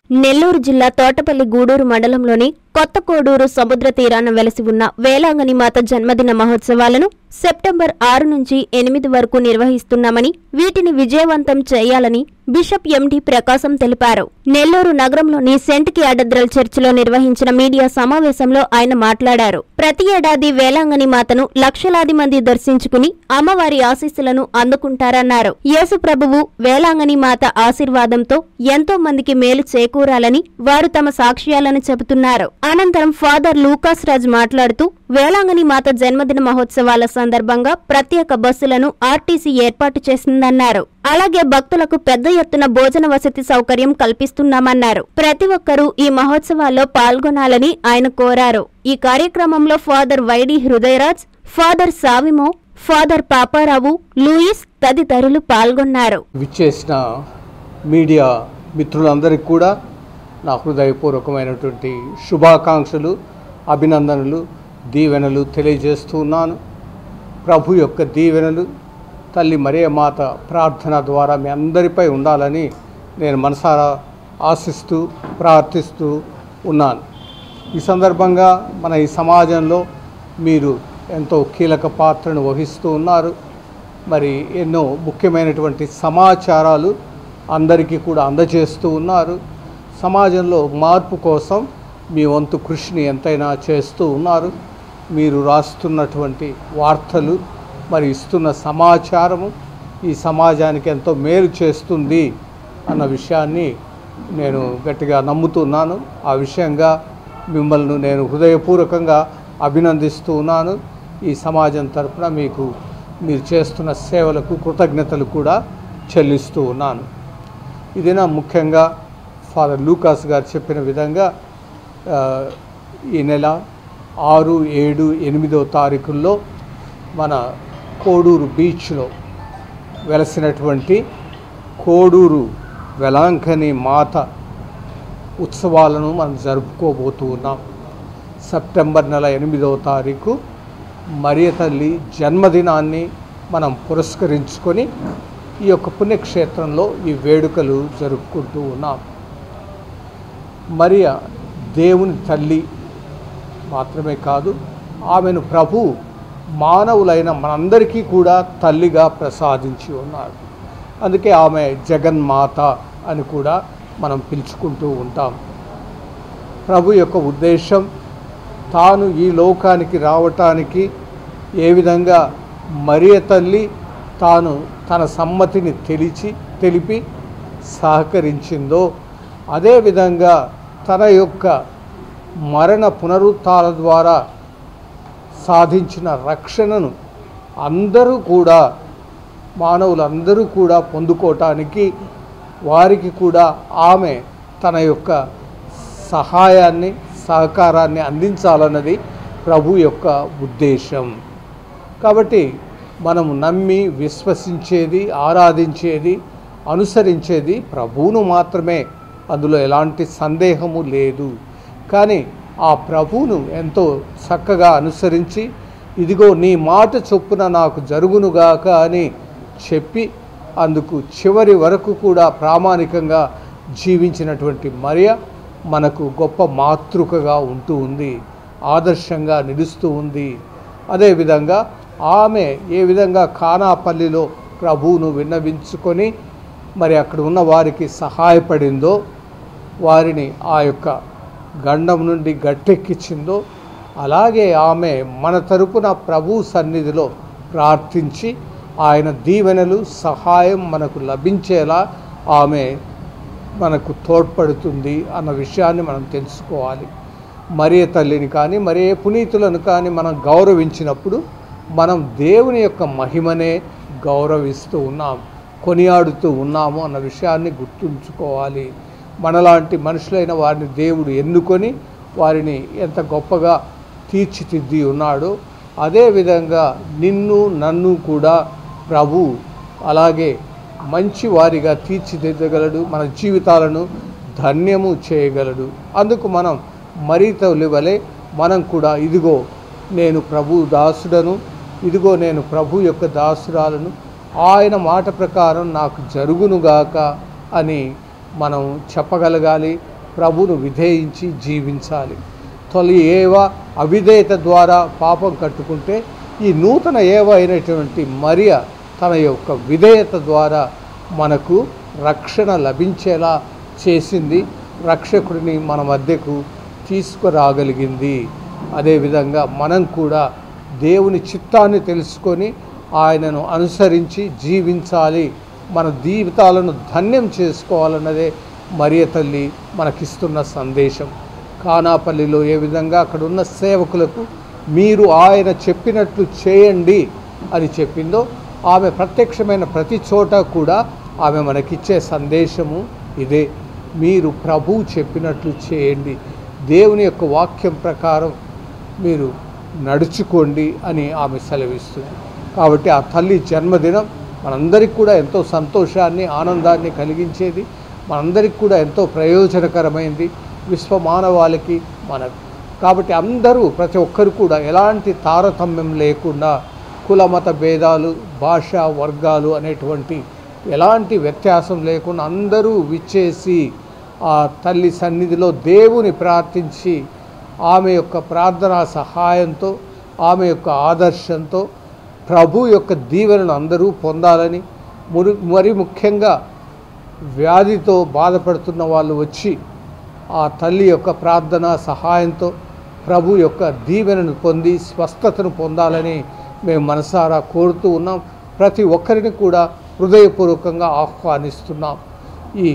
నెల్లూరు జిల్లా తోటపల్లి గూడూరు మండలంలోని కొత్త కోడూరు సముద్ర తీరాన వెలసి ఉన్న వేలాంగణి మాత జన్మదిన మహోత్సవాలను సెప్టెంబర్ 6 నుంచి 8 వరకు నిర్వహిస్తున్నామని, వీటిని విజయవంతం చేయాలని బిషప్ ఎండి ప్రకాశం తెలిపారు. నెల్లూరు నగరంలోని సెంట్ క్యాథడ్రల్ చర్చిలో నిర్వహించిన మీడియా సమావేశంలో ఆయన మాట్లాడారు. ప్రతి ఏడాది వేలాంగణి మాతను లక్షలాది మంది దర్శించుకుని అమ్మవారి ఆశీస్సులను అందుకుంటారన్నారు. యేసు ప్రభువు వేలాంగణి మాత ఆశీర్వాదంతో ఎంతో మందికి మేలు చేకూరాలని వారు తమ సాక్ష్యాలను చెబుతున్నారు. అనంతరం ఫాదర్ లూకాస్ రాజ్ మాట్లాడుతూ వేలాంగణి మాత జన్మదిన మహోత్సవాల సందర్భంగా ప్రత్యేక బస్సులను ఆర్టీసీ ఏర్పాటు చేసిందన్నారు. అలాగే భక్తులకు పెద్ద ఎత్తున భోజన వసతి సౌకర్యం కల్పిస్తున్నామన్నారు. ప్రతి ఒక్కరూ ఈ మహోత్సవాల్లో పాల్గొనాలని ఆయన కోరారు. ఈ కార్యక్రమంలో ఫాదర్ వైడి హృదయరాజ్, ఫాదర్ సావిమో, ఫాదర్ పాపారావు, లూయిస్ తదితరులు పాల్గొన్నారు. విచ్చేసిన మీడియా మిత్రులందరికీ కూడా నా హృదయపూర్వకమైనటువంటి శుభాకాంక్షలు, అభినందనలు, దీవెనలు తెలియజేస్తున్నాను. ప్రభు యొక్క దీవెనలు తల్లి మరియ మాత ప్రార్థన ద్వారా మీ అందరిపై ఉండాలని నేను మనసారా ఆశిస్తూ ప్రార్థిస్తూ ఉన్నాను. ఈ సందర్భంగా మన ఈ సమాజంలో మీరు ఎంతో కీలక పాత్రను వహిస్తూ ఉన్నారు. మరి ఎన్నో ముఖ్యమైనటువంటి సమాచారాలు అందరికీ కూడా అందజేస్తూ ఉన్నారు. సమాజంలో మార్పు కోసం మీ వంతు కృషిని ఎంతైనా చేస్తూ ఉన్నారు. మీరు రాస్తున్నటువంటి వార్తలు, మరి ఇస్తున్న సమాచారము ఈ సమాజానికి ఎంతో మేలు చేస్తుంది అన్న విషయాన్ని నేను గట్టిగా నమ్ముతున్నాను. ఆ విషయంగా మిమ్మల్ని నేను హృదయపూర్వకంగా అభినందిస్తూ ఉన్నాను. ఈ సమాజం తరపున మీరు చేస్తున్న సేవలకు కృతజ్ఞతలు కూడా చెల్లిస్తూ ఉన్నాను. ఇదేనా ముఖ్యంగా ఫాదర్ లూకాస్ గారు చెప్పిన విధంగా ఈ నెల 6, 7, 8వ తారీఖుల్లో మన కోడూరు బీచ్లో వెలసినటువంటి కోడూరు వేలాంగణి మాత ఉత్సవాలను మనం జరుపుకోబోతూ ఉన్నాం. సెప్టెంబర్ నెల 8వ తారీఖు మరియ తల్లి జన్మదినాన్ని మనం పురస్కరించుకొని ఈ యొక్క పుణ్యక్షేత్రంలో ఈ వేడుకలు జరుపుకుంటూ ఉన్నాం. మరియ దేవుని తల్లి మాత్రమే కాదు, ఆమెను ప్రభు మానవులైన మనందరికీ కూడా తల్లిగా ప్రసాదించి ఉన్నారు. అందుకే ఆమె జగన్మాత అని కూడా మనం పిలుచుకుంటూ ఉంటాం. ప్రభు యొక్క ఉద్దేశం తాను ఈ లోకానికి రావటానికి ఏ విధంగా మరియ తల్లి తాను తన సమ్మతిని తెలిపి సహకరించిందో, అదేవిధంగా తన యొక్క మరణ పునరుత్థానాల ద్వారా సాధించిన రక్షణను అందరూ కూడా మానవులందరూ కూడా పొందుకోవటానికి వారికి కూడా ఆమె తన యొక్క సహాయాన్ని సహకారాన్ని అందించాలన్నది ప్రభు యొక్క ఉద్దేశం. కాబట్టి మనము నమ్మి విశ్వసించేది, ఆరాధించేది, అనుసరించేది ప్రభువును మాత్రమే. అందులో ఎలాంటి సందేహము లేదు. కానీ ఆ ప్రభువును ఎంతో చక్కగా అనుసరించి, ఇదిగో నీ మాట చొప్పున నాకు జరుగునుగాక అని చెప్పి అందుకు చివరి వరకు కూడా ప్రామాణికంగా జీవించినటువంటి మరియ మనకు గొప్ప మాతృకగా ఉంటూ ఉంది, ఆదర్శంగా నిలుస్తూ ఉంది. అదేవిధంగా ఆమె ఏ విధంగా కానాపల్లిలో ప్రభువును విన్నవించుకొని మరి అక్కడ ఉన్న వారికి సహాయపడిందో, వారిని ఆ యొక్క గండం నుండి గట్టెక్కించిందో, అలాగే ఆమె మన తరపున ప్రభు సన్నిధిలో ప్రార్థించి ఆయన దీవెనలు సహాయం మనకు లభించేలా ఆమె మనకు తోడ్పడుతుంది అన్న విషయాన్ని మనం తెలుసుకోవాలి. మరియ తల్లిని కానీ మరే పునీతులను కానీ మనం గౌరవించినప్పుడు మనం దేవుని యొక్క మహిమనే గౌరవిస్తూ ఉన్నాం, కొనియాడుతూ ఉన్నాము అన్న విషయాన్ని గుర్తుంచుకోవాలి. మనలాంటి మనుషులైన వారిని దేవుడు ఎన్నుకొని వారిని ఎంత గొప్పగా తీర్చిదిద్ది ఉన్నాడో, అదేవిధంగా నిన్ను నన్ను కూడా ప్రభు అలాగే మంచి వారిగా తీర్చిదిద్దగలడు, మన జీవితాలను ధన్యము చేయగలడు. అందుకు మనం మరీ తల్లి వలె మనం కూడా ఇదిగో నేను ప్రభు దాసుడను, ఇదిగో నేను ప్రభు యొక్క దాసురాలను, ఆయన మాట ప్రకారం నాకు జరుగునుగాక అని మనం చెప్పగలగాలి. ప్రభువును విధేయించి జీవించాలి. తొలి ఏవ అవిధేయత ద్వారా పాపం కట్టుకుంటే ఈ నూతన ఏవ అయినటువంటి మరియ తన యొక్క విధేయత ద్వారా మనకు రక్షణ లభించేలా చేసింది, రక్షకుడిని మన మధ్యకు తీసుకురాగలిగింది. అదేవిధంగా మనం కూడా దేవుని చిత్తాన్ని తెలుసుకొని ఆయనను అనుసరించి జీవించాలి, మన జీవితాలను ధన్యం చేసుకోవాలన్నదే మరియ తల్లి మనకిస్తున్న సందేశం. కానాపల్లిలో ఏ విధంగా అక్కడ ఉన్న సేవకులకు మీరు ఆయన చెప్పినట్లు చేయండి అని చెప్పిందో, ఆమె ప్రత్యక్షమైన ప్రతి చోట కూడా ఆమె మనకిచ్చే సందేశము ఇదే. మీరు ప్రభువు చెప్పినట్లు చేయండి, దేవుని యొక్క వాక్యం ప్రకారం మీరు నడుచుకోండి అని ఆమె సెలవిస్తుంది. కాబట్టి ఆ తల్లి జన్మదినం మనందరికీ కూడా ఎంతో సంతోషాన్ని, ఆనందాన్ని కలిగించేది, మనందరికీ కూడా ఎంతో ప్రయోజనకరమైంది, విశ్వమానవాళికి మనకు. కాబట్టి అందరూ, ప్రతి ఒక్కరు కూడా ఎలాంటి తారతమ్యం లేకుండా, కులమత భేదాలు, భాష వర్గాలు అనేటువంటి ఎలాంటి వ్యత్యాసం లేకుండా అందరూ విచ్చేసి ఆ తల్లి సన్నిధిలో దేవుని ప్రార్థించి ఆమె యొక్క ప్రార్థనా సహాయంతో, ఆమె యొక్క ఆదర్శంతో ప్రభు యొక్క దీవెనను అందరూ పొందాలని, మరి ముఖ్యంగా వ్యాధితో బాధపడుతున్న వాళ్ళు వచ్చి ఆ తల్లి యొక్క ప్రార్థనా సహాయంతో ప్రభు యొక్క దీవెనను పొంది స్వస్థతను పొందాలని మేము మనసారా కోరుతూ ఉన్నాం. ప్రతి ఒక్కరిని కూడా హృదయపూర్వకంగా ఆహ్వానిస్తున్నాం. ఈ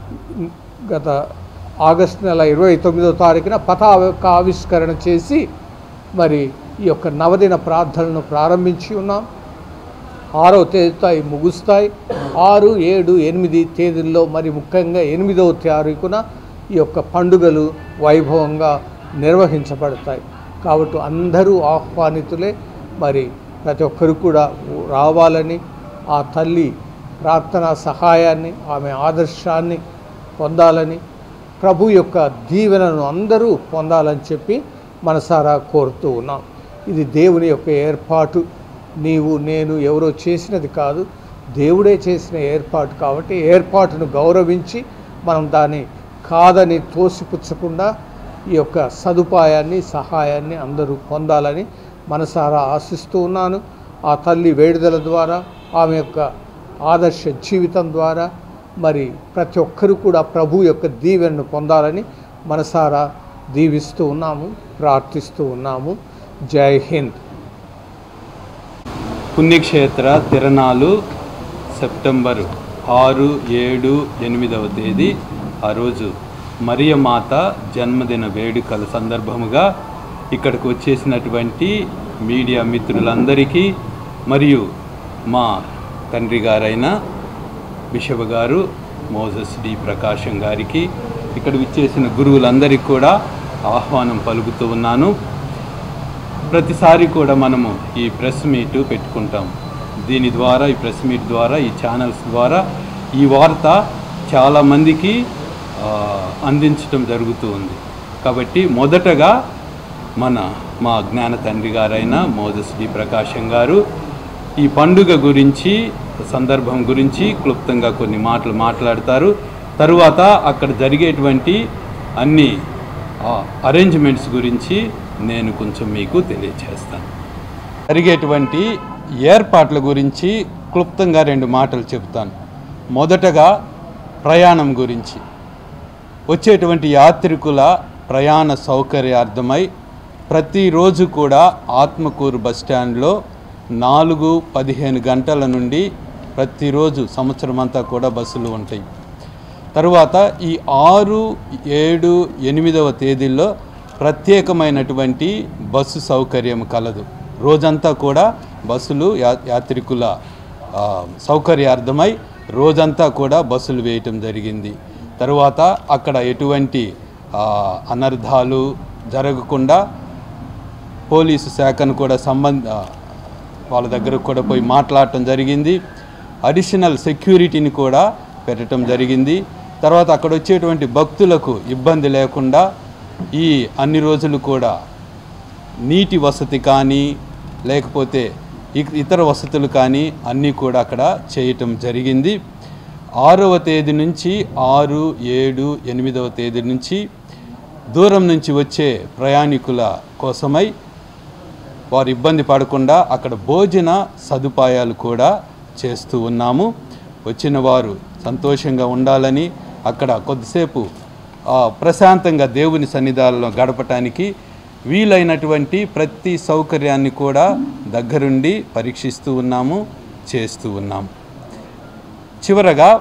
గత ఆగస్టు నెల 29వ తారీఖున పతాక ఆవిష్కరణ చేసి మరి ఈ యొక్క నవదిన ప్రార్థనను ప్రారంభించి ఉన్నాం. 6వ తేదీతో అవి ముగుస్తాయి. 6, 7, 8 తేదీల్లో మరి ముఖ్యంగా 8వ తారీఖున ఈ యొక్క పండుగలు వైభవంగా నిర్వహించబడతాయి. కాబట్టి అందరూ ఆహ్వానితులే. మరి ప్రతి ఒక్కరు కూడా రావాలని, ఆ తల్లి ప్రార్థనా సహాయాన్ని, ఆమె ఆదర్శాన్ని పొందాలని, ప్రభు యొక్క దీవెనను అందరూ పొందాలని చెప్పి మనసారా కోరుతూ ఉన్నాం. ఇది దేవుని యొక్క ఏర్పాటు, నీవు నేను ఎవరో చేసినది కాదు, దేవుడే చేసిన ఏర్పాటు. కాబట్టి ఏర్పాటును గౌరవించి మనం దాన్ని కాదని తోసిపుచ్చకుండా ఈ యొక్క సదుపాయాన్ని, సహాయాన్ని అందరూ పొందాలని మనసారా ఆశిస్తూ ఉన్నాను. ఆ తల్లి వేడుదల ద్వారా, ఆమె యొక్క ఆదర్శ జీవితం ద్వారా మరి ప్రతి ఒక్కరూ కూడా ప్రభు యొక్క దీవెనను పొందాలని మనసారా దీవిస్తూ ఉన్నాము, ప్రార్థిస్తూ ఉన్నాము. జై హింద్. పుణ్యక్షేత్ర తిరణాలు సెప్టెంబర్ 6, 7, 8వ తేదీ ఆ రోజు మరియమాత జన్మదిన వేడుకల సందర్భముగా ఇక్కడికి వచ్చేసినటువంటి మీడియా మిత్రులందరికీ మరియు మా తండ్రి గారైన బిషప్ గారు మోజెస్ డి ప్రకాశం గారికి, ఇక్కడ విచ్చేసిన గురువులందరికీ కూడా ఆహ్వానం పలుకుతూ ఉన్నాను. ప్రతిసారి కూడా మనము ఈ ప్రెస్ మీట్ పెట్టుకుంటాం. దీని ద్వారా, ఈ ప్రెస్ మీట్ ద్వారా, ఈ ఛానల్స్ ద్వారా ఈ వార్త చాలామందికి అందించడం జరుగుతూ ఉంది. కాబట్టి మొదటగా మా జ్ఞాన తండ్రి గారైన మోజెస్ డి ప్రకాశం గారు ఈ పండుగ గురించి, సందర్భం గురించి క్లుప్తంగా కొన్ని మాటలు మాట్లాడతారు. తరువాత అక్కడ జరిగేటువంటి అన్ని అరేంజ్మెంట్స్ గురించి నేను కొంచెం మీకు తెలియజేస్తాను. జరిగేటువంటి ఏర్పాట్ల గురించి క్లుప్తంగా 2 మాటలు చెప్తాను. మొదటగా ప్రయాణం గురించి. వచ్చేటువంటి యాత్రికుల ప్రయాణ సౌకర్యార్థమై ప్రతిరోజు కూడా ఆత్మకూరు బస్టాండ్లో 4-15 గంటల నుండి ప్రతిరోజు సంవత్సరం అంతా కూడా బస్సులు ఉంటాయి. తరువాత ఈ 6, 7, 8వ తేదీల్లో ప్రత్యేకమైనటువంటి బస్సు సౌకర్యం కలదు. రోజంతా కూడా బస్సులు యాత్రికుల సౌకర్యార్థమై రోజంతా కూడా బస్సులు వేయటం జరిగింది. తరువాత అక్కడ ఎటువంటి అనర్థాలు జరగకుండా పోలీసు శాఖను కూడా వాళ్ళ దగ్గర కూడా పోయి మాట్లాడటం జరిగింది. అడిషనల్ సెక్యూరిటీని కూడా పెట్టడం జరిగింది. తర్వాత అక్కడ వచ్చేటువంటి భక్తులకు ఇబ్బంది లేకుండా ఈ అన్ని రోజులు కూడా నీటి వసతి కానీ లేకపోతే ఇతర వసతులు కానీ అన్నీ కూడా అక్కడ చేయటం జరిగింది. 6వ తేదీ నుంచి 6, 7, 8వ తేదీ నుంచి దూరం నుంచి వచ్చే ప్రయాణికుల కోసమై వారు ఇబ్బంది పడకుండా అక్కడ భోజన సదుపాయాలు కూడా చేస్తూ ఉన్నాము. వచ్చిన వారు సంతోషంగా ఉండాలని, అక్కడ కొద్దిసేపు ప్రశాంతంగా దేవుని సన్నిధానంలో గడపటానికి వీలైనటువంటి ప్రతి సౌకర్యాన్ని కూడా దగ్గరుండి పరీక్షిస్తూ ఉన్నాము, చేస్తూ ఉన్నాము. చివరగా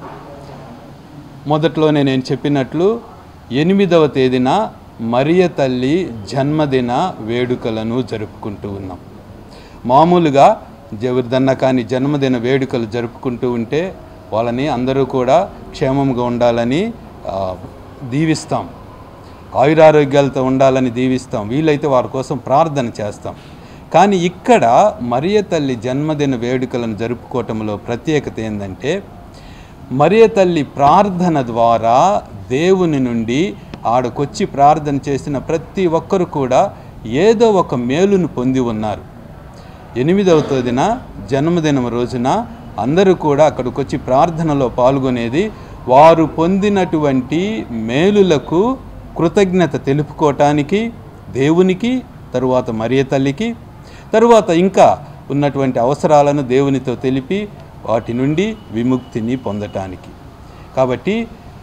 మొదట్లోనే నేను చెప్పినట్లు 8వ తేదీన మరియ తల్లి జన్మదిన వేడుకలను జరుపుకుంటూ ఉన్నాం. మామూలుగా ఎవరిదన్నా కానీ జన్మదిన వేడుకలు జరుపుకుంటూ ఉంటే వాళ్ళని అందరూ కూడా క్షేమంగా ఉండాలని దీవిస్తాం, ఆయురారోగ్యాలతో ఉండాలని దీవిస్తాం, వీలైతే వారి కోసం ప్రార్థన చేస్తాం. కానీ ఇక్కడ మరియ తల్లి జన్మదిన వేడుకలను జరుపుకోవటంలో ప్రత్యేకత ఏంటంటే, మరియ తల్లి ప్రార్థన ద్వారా దేవుని నుండి ఆడకొచ్చి ప్రార్థన చేసిన ప్రతి ఒక్కరు కూడా ఏదో ఒక మేలును పొంది ఉన్నారు. 8వ తేదీన జన్మదినం రోజున అందరూ కూడా అక్కడికి వచ్చి ప్రార్థనలో పాల్గొనేది వారు పొందినటువంటి మేలులకు కృతజ్ఞత తెలుపుకోవటానికి దేవునికి, తరువాత మరియ తల్లికి, తరువాత ఇంకా ఉన్నటువంటి అవసరాలను దేవునితో తెలిపి వాటి నుండి విముక్తిని పొందటానికి. కాబట్టి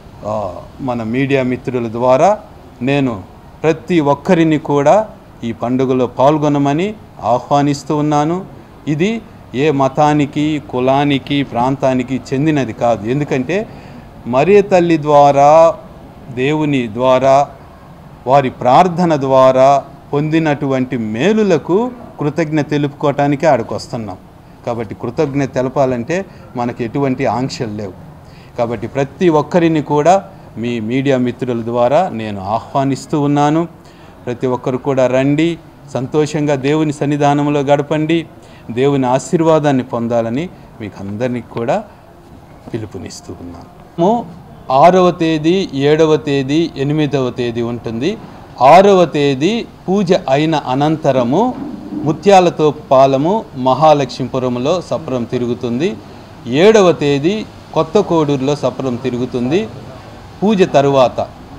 మన మీడియా మిత్రుల ద్వారా నేను ప్రతి ఒక్కరిని కూడా ఈ పండుగలో పాల్గొనమని ఆహ్వానిస్తూ ఉన్నాను. ఇది ఏ మతానికి, కులానికి, ప్రాంతానికి చెందినది కాదు. ఎందుకంటే మరియ తల్లి ద్వారా, దేవుని ద్వారా, వారి ప్రార్థన ద్వారా పొందినటువంటి మేలులకు కృతజ్ఞత తెలుపుకోవటానికే ఆడికి వస్తున్నాం. కాబట్టి కృతజ్ఞత తెలపాలంటే మనకి ఎటువంటి ఆంక్షలు లేవు. కాబట్టి ప్రతి ఒక్కరిని కూడా మీ మీడియా మిత్రుల ద్వారా నేను ఆహ్వానిస్తూ ఉన్నాను. ప్రతి ఒక్కరు కూడా రండి, సంతోషంగా దేవుని సన్నిధానంలో గడపండి, దేవుని ఆశీర్వాదాన్ని పొందాలని మీకు అందరినీ కూడా పిలుపునిస్తూ ఉన్నాను. 6వ తేదీ, 7వ తేదీ, 8వ తేదీ ఉంటుంది. 6వ తేదీ పూజ అయిన అనంతరము ముత్యాలతో పాలము మహాలక్ష్మీపురంలో సప్రం తిరుగుతుంది. 7వ తేదీ కొత్త కోడూరులో సప్రం తిరుగుతుంది. పూజ తరువాత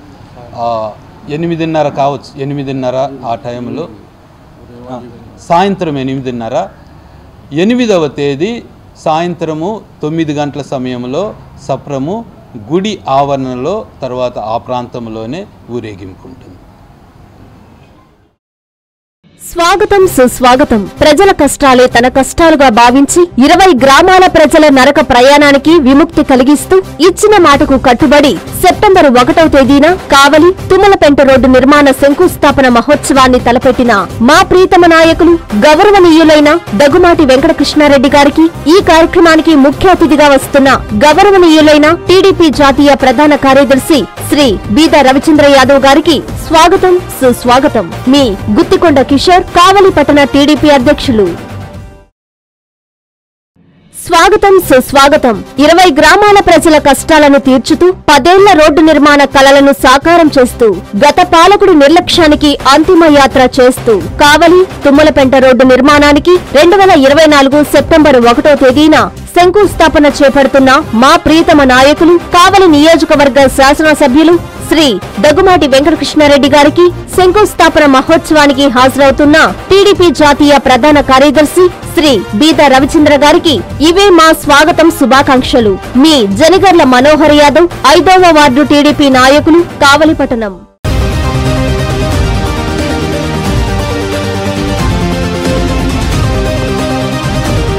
8:30 కావచ్చు, 8:30 ఆ టైంలో, సాయంత్రం 8:30. 8వ తేదీ సాయంత్రము 9 గంటల సమయంలో సప్రము గుడి ఆవరణలో, తర్వాత ఆ ప్రాంతంలోనే ఊరేగింపు ఉంటుంది. స్వాగతం, సుస్వాగతం. ప్రజల కష్టాలే తన కష్టాలుగా భావించి 20 గ్రామాల ప్రజల నరక ప్రయాణానికి విముక్తి కలిగిస్తూ ఇచ్చిన మాటకు కట్టుబడి సెప్టెంబర్ 1వ తేదీన కావలి తుమ్మలపెంట రోడ్డు నిర్మాణ శంకుస్థాపన మహోత్సవాన్ని తలపెట్టిన మా ప్రీతమ నాయకులు గౌరవనీయులైన దగ్గుమాటి వెంకటకృష్ణారెడ్డి గారికి, ఈ కార్యక్రమానికి ముఖ్య అతిథిగా వస్తున్న గౌరవనీయులైన టీడీపీ జాతీయ ప్రధాన కార్యదర్శి శ్రీ బీద రవిచంద్ర యాదవ్ గారికి స్వాగతం, సుస్వాగతం. మీ గుత్తికొండ కిషోర్, కావలి పట్టణ టీడీపీ అధ్యక్షులు. స్వాగతం, సుస్వాగతం. 20 గ్రామాల ప్రజల కష్టాలను తీర్చుతూ 10 ఏళ్ల రోడ్డు నిర్మాణ కలలను సాకారం చేస్తూ గత పాలకుడి నిర్లక్ష్యానికి అంతిమ యాత్ర చేస్తూ కావలి తుమ్మలపెంట రోడ్డు నిర్మాణానికి 2024 సెప్టెంబర్ 1వ తేదీన శంకుస్థాపన చేపడుతున్న మా ప్రీతమ నాయకులు కావలి నియోజకవర్గ శాసనసభ్యులు శ్రీ దగ్గుమాటి వెంకటకృష్ణారెడ్డి గారికి, శంకుస్థాపన మహోత్సవానికి హాజరవుతున్న టీడీపీ జాతీయ ప్రధాన కార్యదర్శి శ్రీ బీద రవిచంద్ర గారికి ఇవే మా స్వాగతం, శుభాకాంక్షలు. మీ జనిగర్ల మనోహర్ యాదవ్, 5వ వార్డు టీడీపీ నాయకులు, కావలి పట్టణం.